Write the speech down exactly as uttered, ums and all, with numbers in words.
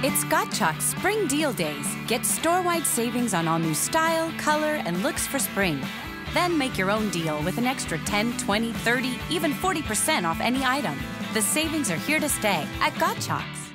It's Gottschalks Spring Deal Days. Get store-wide savings on all new style, color, and looks for spring. Then make your own deal with an extra ten, twenty, thirty, even forty percent off any item. The savings are here to stay at Gottschalks.